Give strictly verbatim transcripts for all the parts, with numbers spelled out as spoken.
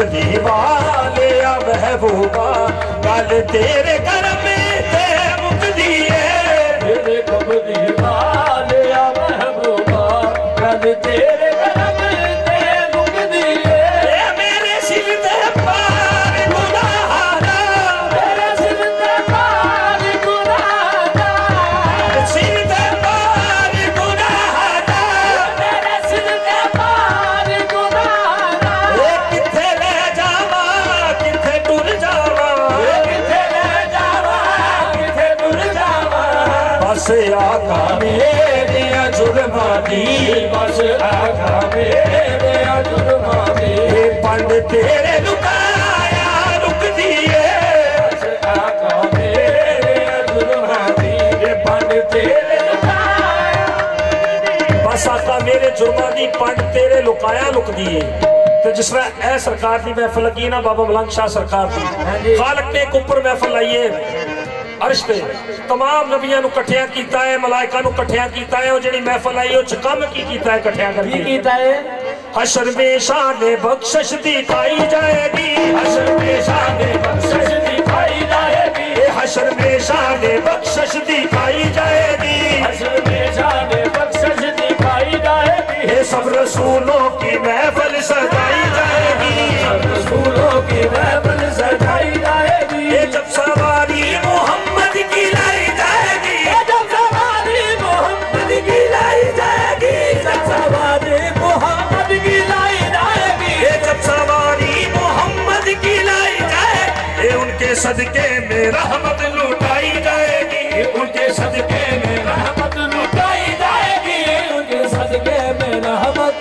कमली वाले महबूबा गल तेरे घर में ते मुकदी है। तेरे कमली वाले महबूबा गल तेरे घर में ते मुकदी है। मेरे सिर ते पार गुनाहदा, मेरे सिर ते पार गुनाहदा, सिर ते पार गुनाहदा, मेरे सिर ते पार गुनाहदा। किथे ले जावा किथे टुर जावा, किथे ले जावा किथे टुर जावा। बस आका मेरे जुर्मा दी, बस आका मेरे जुर्मा दी। पंड तेरे लुकाया रुक दिए, बस आका मेरे जुर्मा दी। पंड तेरे लुकाया, बस आका मेरे जुर्मा दी पंड तेरे लुकाया लुक दिए। तो जिस तरह ए सरकार की महफिल लगी है ना बाबा मलंग शाह सरकार की, खालक ने एक ऊपर महफिल लाई है अर्श पे, तमाम नबियां नु कठिया कीता है, मलाइका नु कठिया कीता है। और जेडी महफिल आई उस कम की कीता है, कठिया करके कीता है। हशर में शान बख्शिश दिखाई जाएगी, हशर में शान बख्शिश दिखाई जाएगी, हशर में शान बख्शिश दिखाई जाएगी, हशर में शान बख्शिश दिखाई जाएगी। ये सब रसूलों की महफिल सजाई जाएगी, सब रसूलों की महफिल सजाई जाएगी। ये जब सवारी मोहम्मद की लाई जाएगी, जब सवारी मोहम्मद की लाई जाएगी, जब सवारी मोहम्मद की लाई जाएगी, ये जब सवारी मोहम्मद की लाई जाए, ये उनके सदके में रहमत लुटाई जाएगी, उनके सदके में रहमत लुटाई जाएगी, उनके सदके में रहमत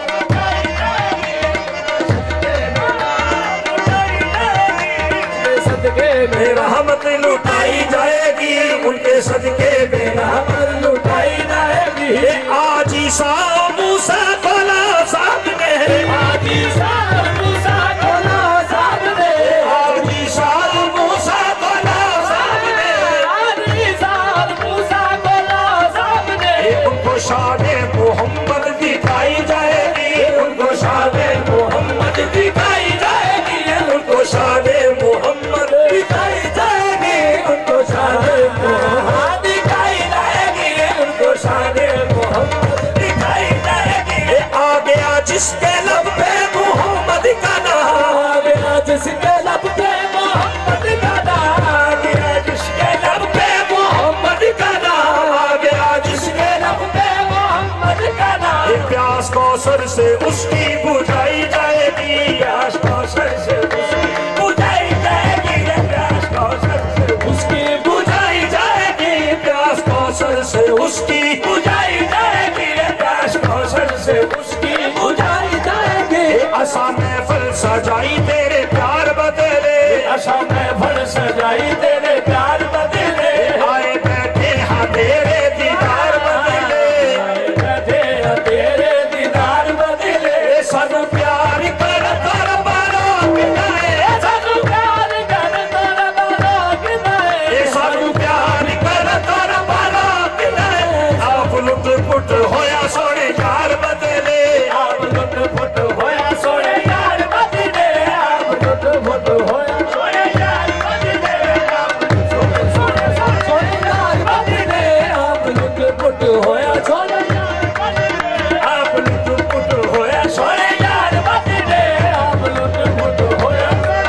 में रहमत लुटाई जाएगी, उनके सदके में रहमत लुटाई जाएगी। आज ईसा मूसा खोला सामने, आज ईसा मूसा खोला सामने, आज ईसा मूसा खोला सामने, आज ईसा मूसा खोला सामने। उनको शाने मोहम्मद दिखाई जाएगी, उनको शाने मोहम्मद दिखाई जाएगी, उनको शाने मोहम्मद दिखाई जाएगी, उनको शाने मोहम्मद दिखाई जाएगी, उनको शाने मोहम्मद दिखाई जाएगी। आ गया जिसके लब पे मोहम्मद का नाम, आ गया जिसके लब पे मोहम्मद का नाम, आ गया जिसके लब पे मोहम्मद का नाम, आ गया जिसके लब पे मोहम्मद का नाम। प्यास कौसर से उसकी बुझाई जाएगी, प्यास कौसर से उसकी बुझाई जाएगी, प्यास कौसर से उसकी बुझाई जाएगी, प्यास कौसर से उसकी बुझाई जाएगी, प्यास कौसर से उसकी बुझाई जाएगी। असा महफिल सजाई तेरे प्यार बदले, असा महफिल सजाई तेरे प्यार बदले। आए बैठे हाँ तेरे दीदार बदले, आए बैठे हाँ तेरे दीदार बदले। सानू प्यार कर कर बारो किनाए, सानू प्यार कर कर बारो किनाए, सानू प्यार कर कर बारो किनाए। आप लुट पुट होया सोने यार बदले, आप लुट पुट होया सोने यार बदले, आप लुट पुट होया सोने यार बदले, आप सोने सोने सोने यार बदले, आप लुट पुट होया सोने यार बदले, आप लुट पुट होया सोने यार बदले, आप लुट पुट होया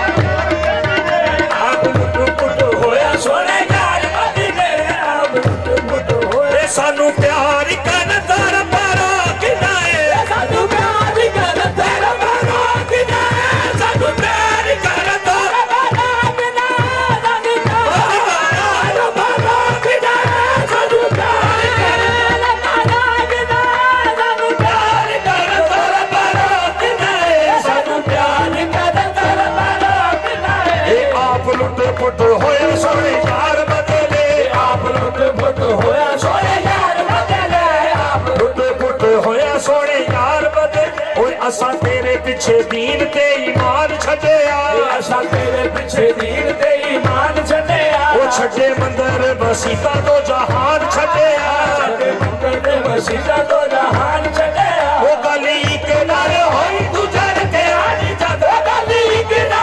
आप लुट पुट होया सोने यार बदले, आप लुट पुट होया। सानू प्यार कर तर पारो किनाए, सानू प्यार कर तर पारो किनाए, सानू प्यार कर तर पारो किनाए, सानू प्यार पारो किनाए, सानू प्यार कर पारो किनाए, सानू प्यार कर तर पारो किनाए, सानू प्यार कर तर पारो किनाए। आप लुट पुट होया सोने यार बदले, आप लुट पुट होया सोने यार बदले, आप लुट पुट होया सोने यार बदले। ओए असा तेरे पिछे दीन ते ईमान छड्या, असा तेरे पिछे दीन ते ईमान छड्या। ओ छड्डे मंदिर मसीता तो जहान छड्या, छड्डे मंदिर मसीता तो जहान छड्या। ओ गली के नारे होई गुजर के आज जद गली के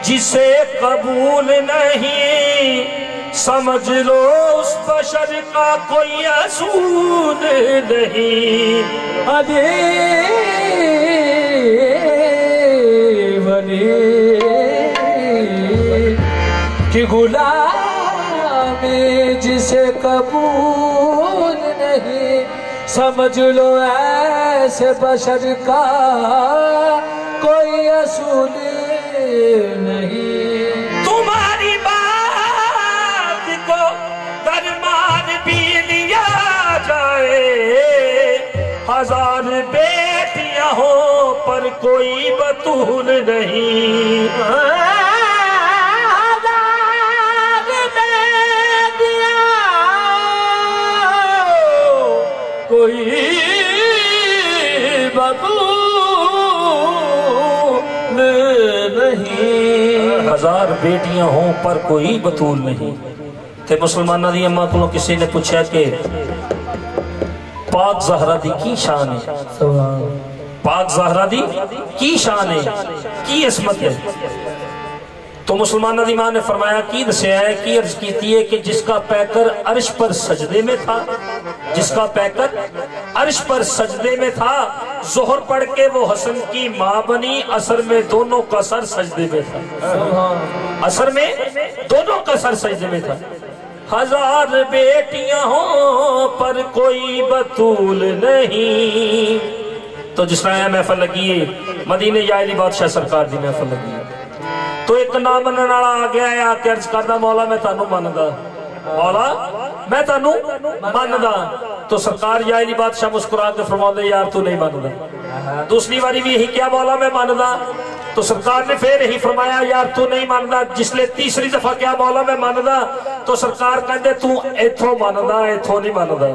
जिसे कबूल नहीं समझ लो उस बशर का कोई असूल नहीं। अरे बने कि गुलाम जिसे कबूल नहीं समझ लो ऐसे बशर का कोई असूल नहीं। तुम्हारी बात को दरमान भी लिया जाए, हजार बेटियां हो पर कोई बतूल नहीं। हजार बेटियां कोई बतूल नहीं। हजार बेटियां हों पर कोई बतूल नहीं। ते मुसलमाना दी अम्मा को किसी ने पूछा कि पाक ज़हरा दी की शान है, पाक ज़हरा दी की शान है, की इसमत है। तो मुसलमाना दी मां ने फरमाया की दसिया है, की अर्ज की है कि जिसका पैकर अर्श पर सजदे में था, जिसका पैकर अर्श पर सजदे में था, जोहर पढ़ के वो हसन की मां बनी, असर में दोनों का सर सजदे में था, असर में दोनों का सर सजदे में था। हजार बेटियां हो पर कोई बतूल नहीं। तो जिस तरह महफल लगी है मदीने याली बादशाह सरकार की महफल लगी है, तो एक ना मनने वाला आ गया है, आके अर्ज करदा मौला मैं तानू मनदा, मौला मैं तानू मनदा। तो सरकार याली बादशाह मुस्कुरा के फरमाते यार तू नहीं मनदा। दूसरी बारी भी यही क्या मौला मैं मनदा। तो सरकार ने फिर यही फरमाया यार तू नहीं मनदा। जिसले तीसरी दफा क्या मौला मैं मनदा, तो सरकार कहते तू इथों मनदा इथों नहीं मनदा,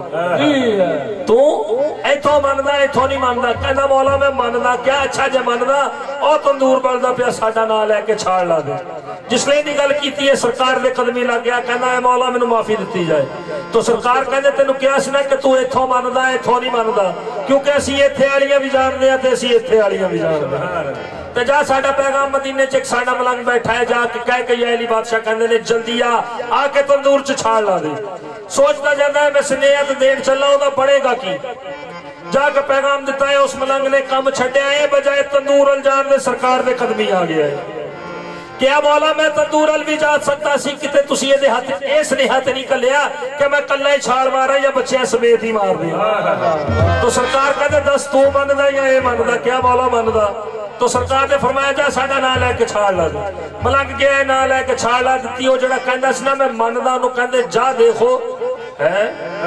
तू इथों मनदा इथों नहीं मनदा। कहना मौला मैं मनदा क्या, अच्छा जे मनदा और तंदूर बलदा पिया साडा नां लैके छाड़ ला दे। जिसले दी गल कीती है सरकार दे कदमी लग गया, कहना है मौला मैनू माफी दी जाए। तो सरकार कहते तेनू क्या सी ना कि तू इथों मनदा इथों नहीं मनदा, क्योंकि असीं इत्थे वालियां भी जानदे हां ते असीं इत्थे वालियां भी जानदे हां। ते जा साडा पैगाम मदीने च एक साडा मलंग बैठा है, जाके कह के याली बादशाह कहंदे ने जल्दी आ आके तंदूर च छाड़ ला दे। सोचता जाता है मैं स्नेह ते देन चला ओदा बढ़ेगा की। जाके पैगाम दिता है, उस मलंग ने काम छड्या है, बजाय तंदूर अल जान दे सरकार दे कदमी आ गया है। क्या मौला मैं तंदूर अल भी जा सकता सी, किते तुसी इहदे हथ ए स्नेहा ते नहीं कलिया कि मैं कल्ला ही छाल मारा या बच्चे समेत ही मार दिया। तो सरकार कहते दस तू मनदा या ए मनदा, क्या मौला मनदा। तो सरकार ने फरमाया जा साडा नां लैके छाड़ ला दे। मलंग गया नां लैके छाड़ ला दी। वो जड़ा कहंदा सी ना मैं मनदा, ओनू कहंदे जा देखो है,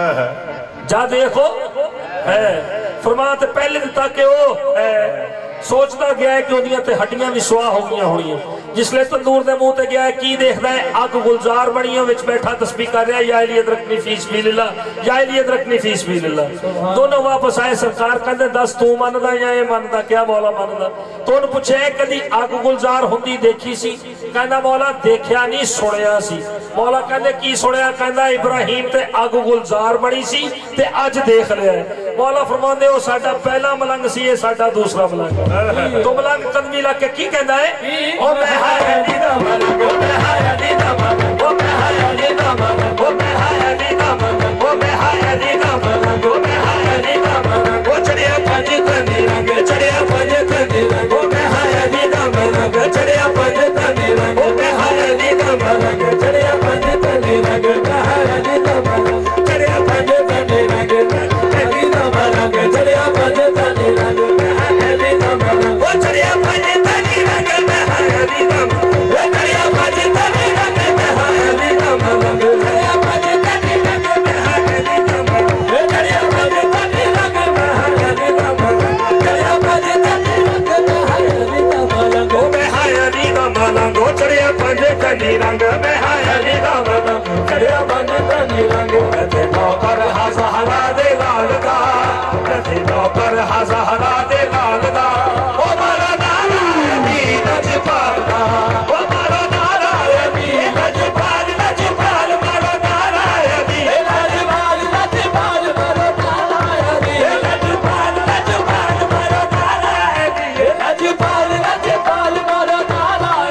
जा देखो है। फरमाया ते पहले दिता कि ओ है। सोचता गया है कि उन्दियां ते हड्डियां भी सुआह हो गई होनी। जिसले तंदूर दे मुंह ते गया है की देखदा है, अग गुलजार बनी है, विच बैठा तस्बीह कर रहा है या इली अदरकनी फीस भी लिल्ला या इली अदरकनी फीस भी लिल्ला। दोनों वापस आए। सरकार कहंदे दस तू मनदा या ए मनदा, क्या मौला मनदा। तो उन्हें पूछे कदी अग गुलजार हुंदी देखी सी, कहंदा मौला देखिया नहीं सुनिया सी। मौला कहंदे की सुनिया, कहंदा इब्राहिम ते अग गुलजार बनी सी ते अज देख लिया है। मौला फरमांदे ओ साडा पहला मलंग सी, ये साडा दूसरा मलंग। तो मलंग कदमी ला के की कहंदा है, ओ मैं हाय अली दा मलंग, ओ मैं हाय अली दा मलंग, ओ मैं हाय अली दा मलंग, ओ मैं हाय अली दा मलंग, ओ मैं हाय अली दा मलंग, ओ मैं हाय अली दा मलंग। ओ चढ़िया पंज तनी रंग, चढ़िया पंज तनी रंग, ओ मैं हाय अली दा मलंग, चढ़िया पंज तनी रंग, ओ मैं हाय अली दा मलंग, चढ़िया पंज तनी रंग, मैं हाय अली दा मलंग, चढ़िया पंज तनी रंग, अली दा मलंग, चढ़िया पंज तनी रंग, मैं हाय अली दा मलंग। ओ चढ़िया पंज तनी रंग, मैं हाय अली दा मलंग, ओ चढ़िया पंज तनी रंग, मैं हाय अली दा मलंग, चढ़िया पंज तनी रंग, मैं हाय अली दा मलंग, ओ चढ़िया पंज तनी रंग, मैं हाय अली दा मलंग, चढ़िया पंज तनी रंग, मैं हाय अली दा मलंग, ओ मैं हाय अली दा मलंग, ओ चढ़िया पंज तनी रंग, मैं हाय अली दा मलंग, चढ़िया पंज तनी रंग। ते नौकर हज़हरा दे लाल दा, ते नौकर हज़हरा दे लाल दा, ओ मारा नारायणी लजपाल दा, ओ मारा नारायणी लजपाल लजपाल मारा नारायणी लजपाल लजपाल मारा नारायणी लजपाल लजपाल मारा नारायणी लजपाल लजपाल मारा नारायणी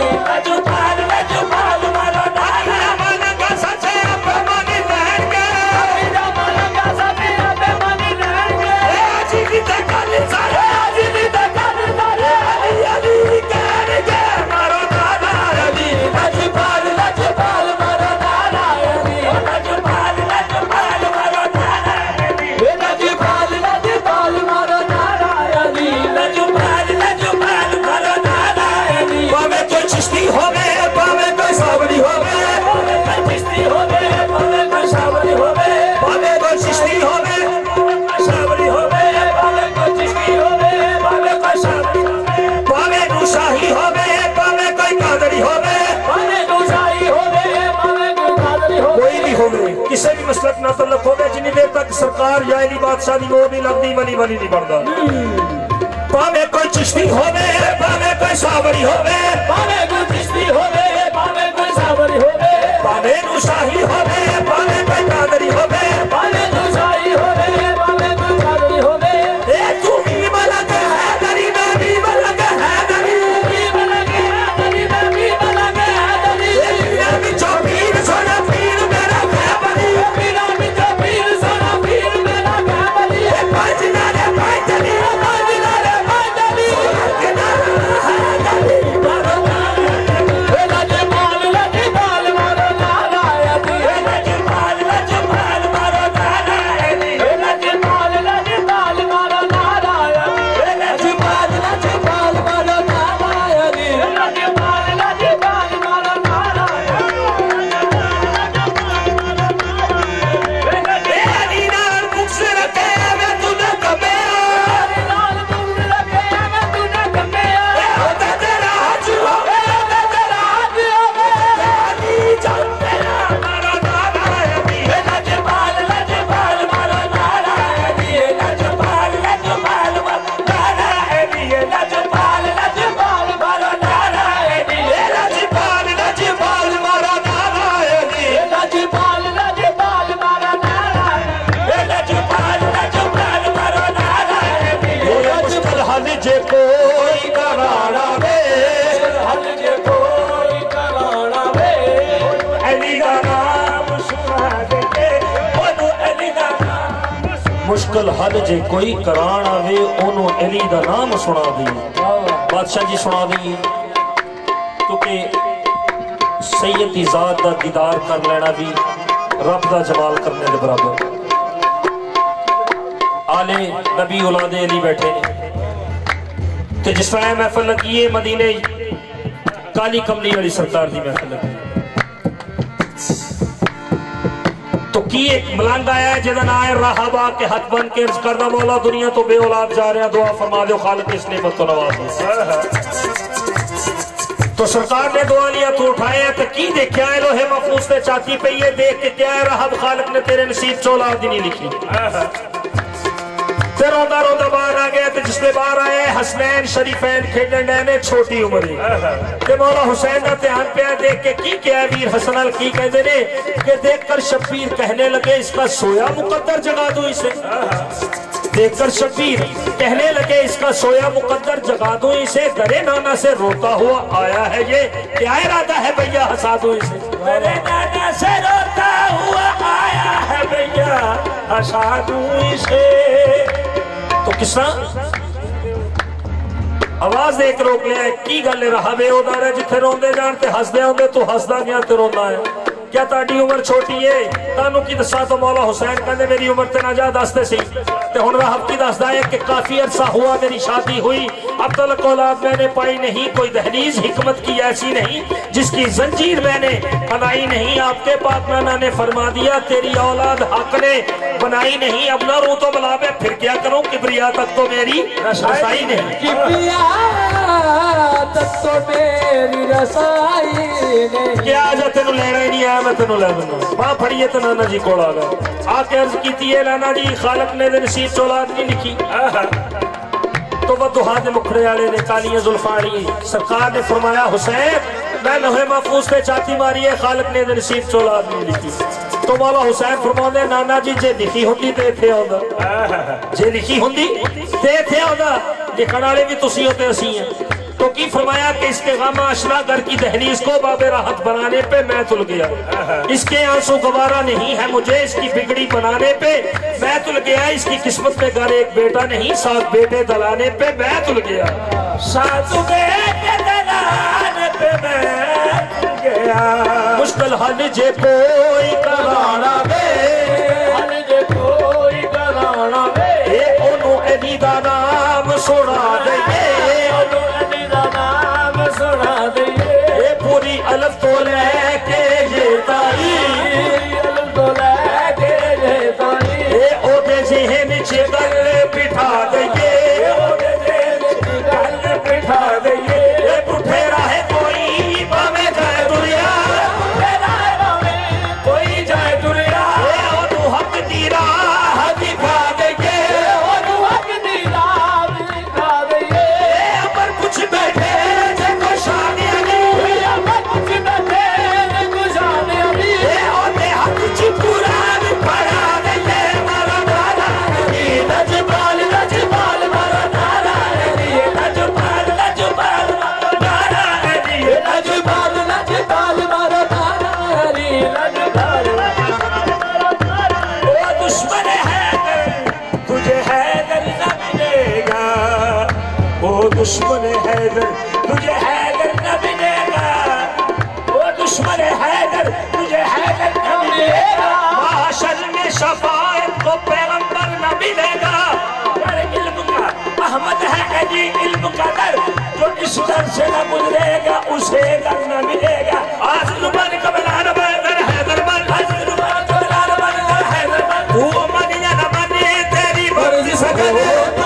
लजपाल लजपाल मारो नारा मन का सचे अब मन लहर के मन का सचे अब मन लहर के आज भी तक सारे आज भी तक सारे अली अली कर के मारो नारा अली लजपाल लजपाल मारो नारा अली लजपाल लजपाल मारो नारा अली लजपाल लजपाल मारो नारा अली लजपाल लजपाल मारो नारा अली बावे कोई चिश्ती होवे बावे कोई सावरी होवे बावे कोई चिश्ती होवे बावे कोई सावरी होवे बावे कोई चिश्ती होवे बावे सावरी होवे बावे कोई चिश्ती होवे बावे कोई सावरी होवे बावे नुशाही होवे बावे कोई कादरी होवे बावे नुशाही होवे बावे कोई कादरी होवे कोई भी होवे किसी भी मसलक ना तल्लक होवे जितनी देर तक सरकार या इली बादशाह दी वो नहीं लगदी वली वली नहीं बनदा बावे कोई चिश्ती होवे बावे कोई सावरी होवे बावे कोई चिश्ती होवे बावे कोई सावरी होवे बावे नुशाही होवे बावे कोई कादरी होवे बावे नुशाही होवे बावे कोई कादरी होवे ए तू भी मलक है दरी में भी मलक है दरी भी मलक है दरी में भी मलक है दरी मेरा भी चौपीर सोना पीर मेरा खैबरी मेरा भी चौपीर सोना पीर मेरा खैबरी ए पांच नारे पांच दली पांच नारे पांच दली के नारा है दली मारो नारा लजपाल लजपाल मारो नारा अली लजपाल लजपाल मारो नारा अली लजपाल लजपाल मारो नारा अली लजपाल लजपाल मारो नारा अली लजपाल लजपाल मारो नारा अली अली नाल मुख से रखे मैं तूने कमे नाल मुख से रखे मैं तूने कमे होता तेरा हज होवे होता तेरा हज होवे अली चल तेरा मारो नारा अली लजपाल लजपाल मारो नारा अली लजपाल लजपाल मारो नारा अली लजपाल लजपाल मारो नारा अली लजपाल लजपाल मारो नारा अली लजपाल लजपाल मारो नारा लजपाल लजपाल मारो नारा अली मुश्किल हल जे कोई कराना वे हल जे कोई कराना वे अली दा नाम सुना दे ओनू अली दा नाम मुश्किल हल जे कोई करान आवे ओनू अली दा नाम सुना दी बादशाह जी सुना दी क्योंकि सैयद दी जात दा दीदार कर लेना भी रब दा जमाल करने दे बराबर आले नबी औलादे अली बैठे ने ते जिस तरह महफिल लगी है मदीने काली कमली वाली सरकार दी महफिल लगी तो की एक मलंग आया है जिहदा नाम है राहबा के हथ बन के अर्ज करदा मौला दुनिया तो बे औलाद जा रहे हैं दुआ फरमा दो खालिक इस नेमत तो नवाज तो सरकार ने दुआ लिया तो उठाया तो की देखा है लोहे महफूज से चाहती पे ये देख के क्या है राहब खालिक ने तेरे नसीब च औलाद नहीं लिखी ते रोंदा रोंदा बाहर आ गया तो जिसने बाहर आए हसनैन शरीफैन खेलन ने छोटी उम्र ते मौला हुसैन का ध्यान पे देख के की क्या वीर हसन अल की कहते ने कि देखकर शब्बीर कहने लगे इसका सोया मुकद्दर जगा दो इसे देखकर शब्बीर कहने लगे इसका सोया मुकद्दर जगा दो इसे डरे नाना से रोता हुआ आया है ये क्या इरादा है भैया हंसा दो इसे डरे नाना से रोता हुआ आया है भैया हंसा दो इसे तो किस तरह आवाज देख रोक लिया की गल रहा वे उदार जिथे रोंदे जान ते हसदे आंदे तू हसदा गया ते रोंदा है क्या ताड़ी उम्र छोटी है तानू की दसा तो मौला हुसैन कहते मेरी उम्र ते ना जा दसते सी ते हुण राहब की दसदा है कि काफी अरसा हुआ मेरी शादी हुई अब तक औलाद मैंने पाई नहीं कोई दहलीज हिकमत की ऐसी नहीं जिसकी जंजीर मैंने बनाई नहीं आपके पाक नाना ने फरमा दिया तेरी औलाद हक ने बनाई नहीं अब ना रू तो बुला मैं फिर क्या करूं किबरिया तक तो मेरी रसाई नहीं किबरिया तक तो मेरी रसाई नहीं क्या आज तेन लेना ही नहीं आया मैं तेन लै दूंगा बां फड़िए तो नाना जी को आ गए आके अर्ज की है नाना जी खालक ने नसीब च औलाद नहीं लिखी तो वह दुहा दे मुखड़े वाले ने कालियां जुल्फां वाली सरकार ने फरमाया हुसैन मैं लोहे महफूज पे चाती मारी है खालक ने नसीब च औलाद नहीं लिखी तो मौला हुसैन फरमाते नाना जी जे लिखी होंदी ते इत्थे आउंदा जे लिखी होंदी ते इत्थे आउंदा लिखण वाले भी तुसीं हो ते असीं हैं तो की फरमाया कि इसके गामा अशरा घर की दहलीज को बाबे राहत बनाने पे मैं तुल गया, इसके आंसू गवारा नहीं है मुझे इसकी बिगड़ी बनाने पे मैं तुल गया, इसकी किस्मत में घर एक बेटा नहीं सात बेटे दलाने पे मैं तुल गया, सात बेटे दलाने पे मैं तुल गया। मुश्किल हल जे कोई कराना वे, हल जे कोई कराना वे, ओनू एनी दा नाम सुना दे, अलग तो लेके ये ताई, अलग तो लेके ये ताई, ए ओदे ज़हन च गल बिठा दइए, ओदे ज़हन च गल बिठा दइए, ए पुठे राह कोई भावे जाए दुनिया, पुठे राह भावे कोई जाए दुनिया, ए ओनू हक दी राह दिखा दइए, ओनू हक दी राह दिखा दइए, ए अमर कुछ बैठे देखो शादियां दुश्मन हैदर तुझे हैदर न मिलेगा, वो दुश्मन हैदर तुझे हैदर न मिलेगा, माशर में शफाअत को पैगंबर न मिलेगा, दर इल्म का अहमद है अली इल्म का दर, जो इस दर से न गुजरेगा उसे दर न मिलेगा। आज़िल मन कबलान बैदर हैदर मन, आज़िल मन कबलान बैदर हैदर मन, तू मन या न मने तेरी मर्जी सगरे,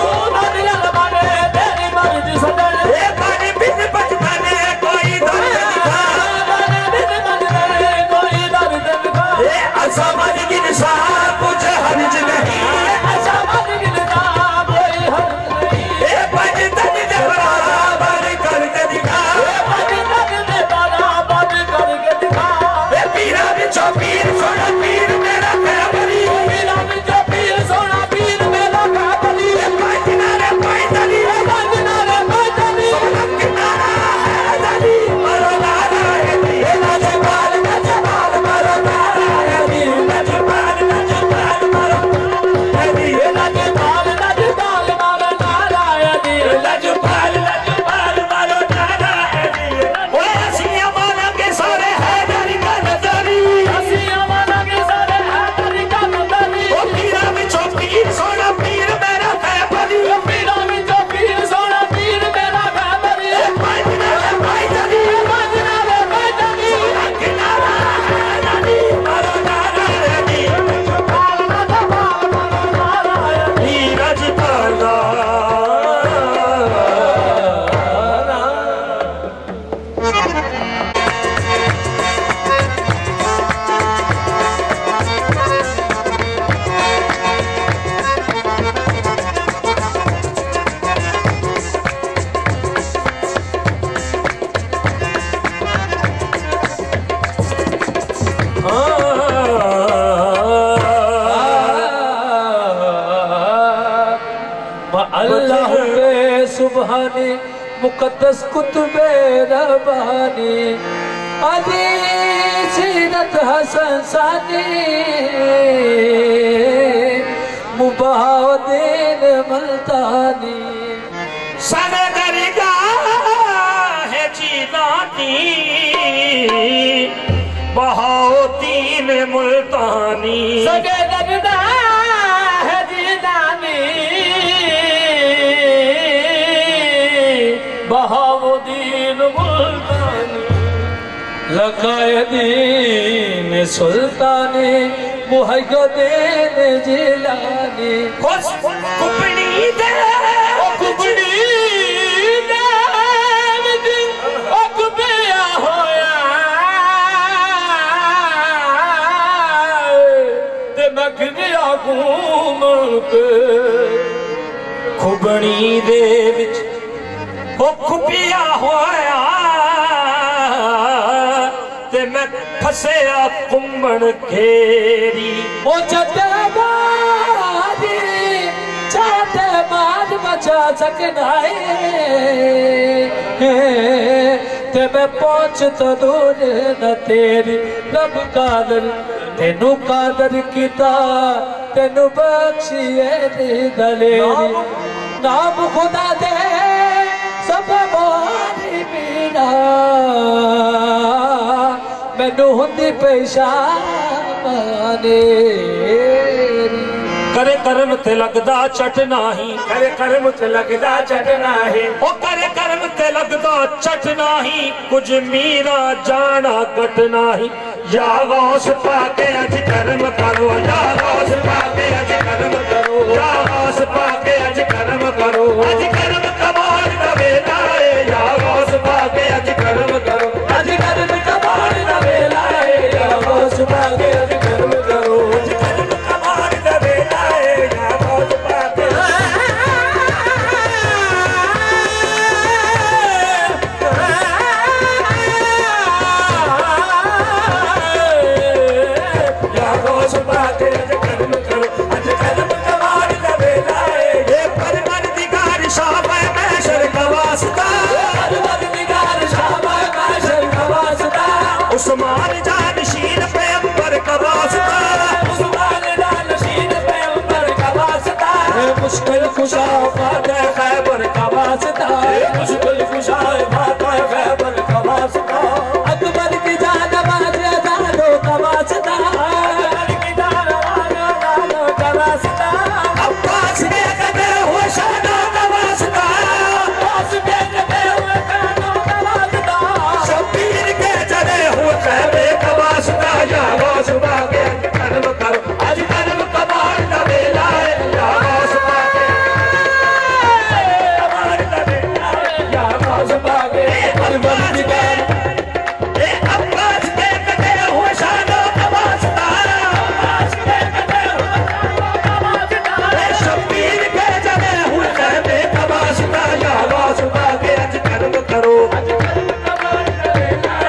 अल्लाह के सुबहानी मुकद्दस कुतुबे रबानी, अली सीरत हसन सानी, मुबाहुद्दीन मुल्तानी, सन दरगाह जीलानी, बहाउद्दीन मुल्तानी, सगे दरगाह जीलानी, बहाउद्दीन मुल्तानी, लखाए दीन सुल्तानी, मुहैय्यीन जिलानी, कुपड़ी दे कुपड़ी दे अकबिया होया ते मखनिया घूम के, खुबड़ी दे विच ओ खुबिया होया ते मैं फसिया कुंबड़ घेरी, ओ चटे बाजी चटे बाद जा सकना है ते मैं पहुंच तो दूर न तेरी रब कादर तेनू कादर किता तेनू बख्शिए दी दलेरी नाम खुदा दे सब मारी मीरा मैनू हुंदी पेशाने करे कर्म ते लगदा चट नाही करे कर्म ते लगदा चट नाही ओ करे कर्म ते लगदा चट नाही कुछ मीरा जाना कट नाही या गौस पाके अज कर्म करो या गौस पाके अज कर्म करो या गौस पाके अज कर्म करो अज कर्म कमाल दा वेला है या गौस पाके अज कर्म करो अज कर्म कमाल दा वेला है या गौस पाके अज कर्म करो अज कर्म कमाल दा वेला है या गौस पाके या गौस पाके अज कर्म करो अज कर्म कमाल दा वेला है ये परवरदिगार शाह महशर का वास्ता परवरदिगार शाह महशर का वास्ता उस्मान जानशीन पैगंबर का वास्ता उस्मान जानशीन पैगंबर का वास्ता मुश्किल कुशा फातह खैबर का वास्ता मुश्किल कुशा फातह खैबर का वास्ता अकबर की जान बाज आजादों का वास्ता अकबर की जान बाज आजादों का वास्ता अब्बास के कदे हुए शानों का वास्ता अब्बास के कदे हुए शानों का वास्ता शब्बीर के जड़े हुए कहवे का वास्ता या गौस पाके अज कर्म करो अज कर्म कमाल दा वेला है या गौस पाके कमाल दा वेला है या गौस पाके परवरदिगार ए अब्बास के कदे हुए शानों का वास्ता अब्बास के कदे हुए शानों का वास्ता ए शब्बीर के जड़े हुए कहवे का वास्ता या गौस पाके अज कर्म करो अज कर्म कमाल दा वेला है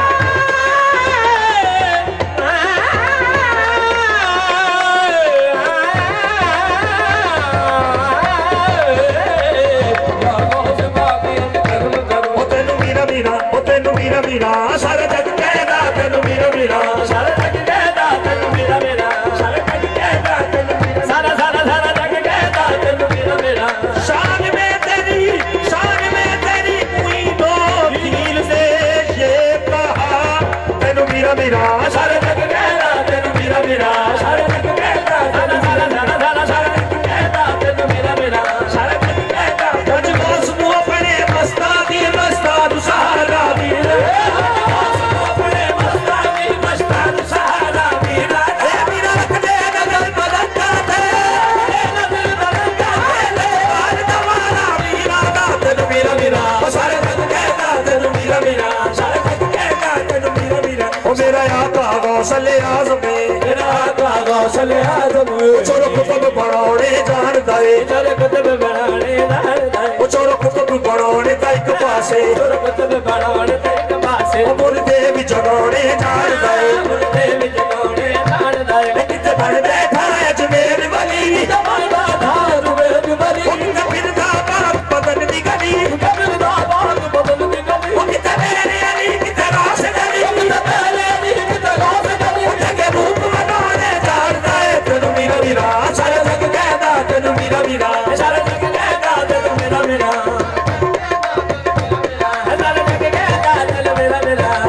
ओ तेनू मीरा मीरा ओ तेनू मीरा मीरा सारा जग कहदा तेनू मीरा मीरा सारा जग कहदा तेनू मीरा मीरा सारा जग कहदा तेनू मीरा सारा सारा सारा जग कहदा तेनू मीरा मीरा शान में तेरी शान में तेरी कोई दो दिल से ये कहा तेनू मीरा मीरा सारा जग कहदा तेनू मीरा मीरा सारा जग कहदा सारा सारा सारा सारा सारा जग कहदा तेनू मीरा मीरा सारा जग कहदा जज गौस नू अपने मस्ता दी मस्ता नु सहारा दी अपने मस्ता दी मस्ता नु सहारा दी ए मीरा रख दे नजर बदलता थे नजर बदलता थे बाल दवारा मीरा दा तेनू मीरा मीरा ओ सारे जग कहदा तेनू मीरा मीरा सारे जग कहदा तेनू मीरा मीरा ओ मेरा आका गौसले आज़म मेरा आका गौसले आज़म चोर कुतुब बनाने जानदा ए चोर कुतुब बनाने जानदा ए ओ चोर कुतुब बनाने दा एक पासे चोर कुतुब बनाने दा एक पासे ओ मुर्दे भी जगाने जानदा ए मुर्दे भी जगाने जानदा ए किते बन बैठा अजमेर वली किते बन बैठा अजमेर वली ओ किते फिरदा बाप बदन दी गली किते फिरदा बाप बदन दी गली ओ किते मेरे अली किते राशिद अली किते मेरे अली किते राशिद अली ओ जगे रूप बनाने जानदा ए तेनू मीरा मीरा सारा जग कहदा तेनू मीरा मीरा सारा जग कहदा तेनू मीरा मीरा सारा जग कहदा तेनू मीरा मीरा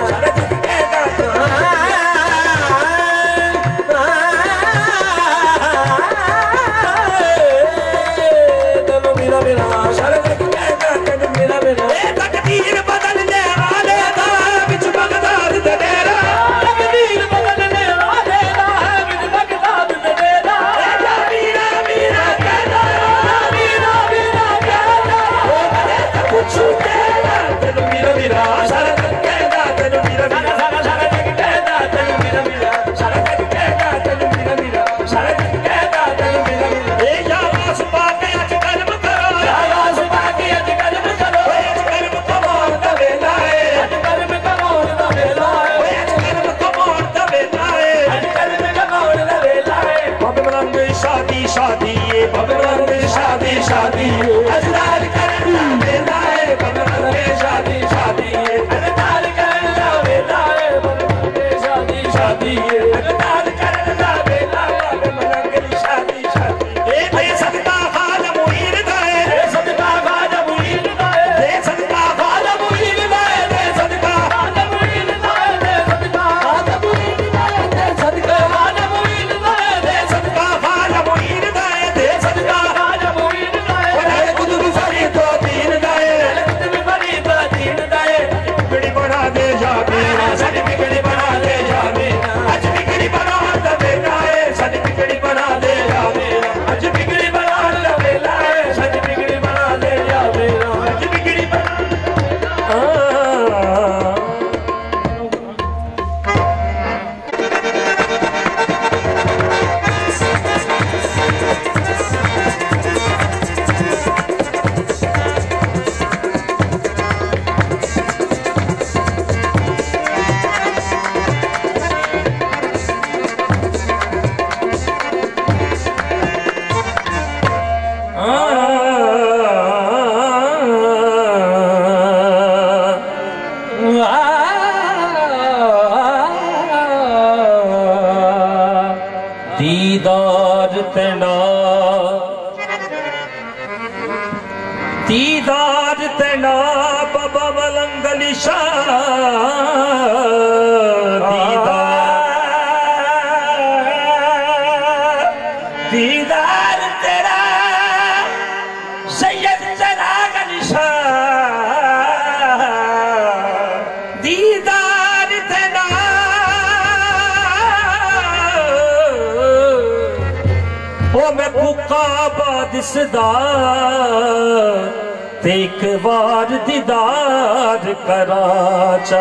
तेना दीदार तेना बाबा मलंगल शाह दीदार दीदार तेरा सैयद चरागल शाह दीदार तेना ओ मैं कुका बादिसदा ते एक बार दीदार कराचा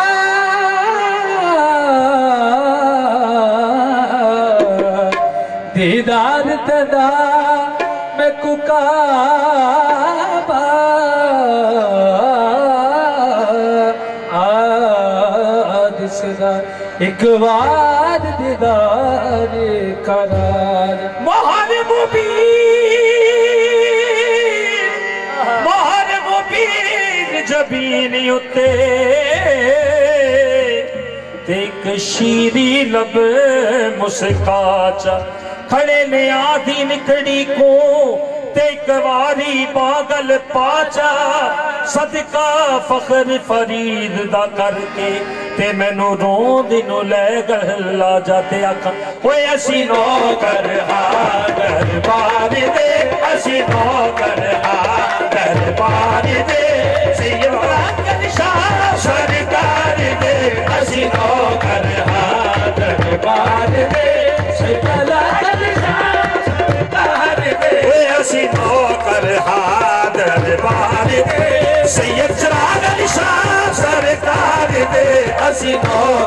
दीदार तेरा मैं कुकाबा एक बार दीदार करार मोहर मुबीन मोहर मुबीन जबीन उते एक शीरी लब मुस्काचा खड़े ने आधी निकड़ी को ते कवारी पागल पाचा सदका फखर फरीद दा करके ते मैनू रोंद नू लै गला जाते आखा ओए असी नौकर हां दरबार दे असी नौकर हां दरबार दे सैयद मलंगल शाह सरकार दे असी नौकर हां दरबार दे सैयद मलंगल शाह सरकार दे असी नौकर हां दरबार दे सैयद चरागल शाह सरकार दे असी नौकर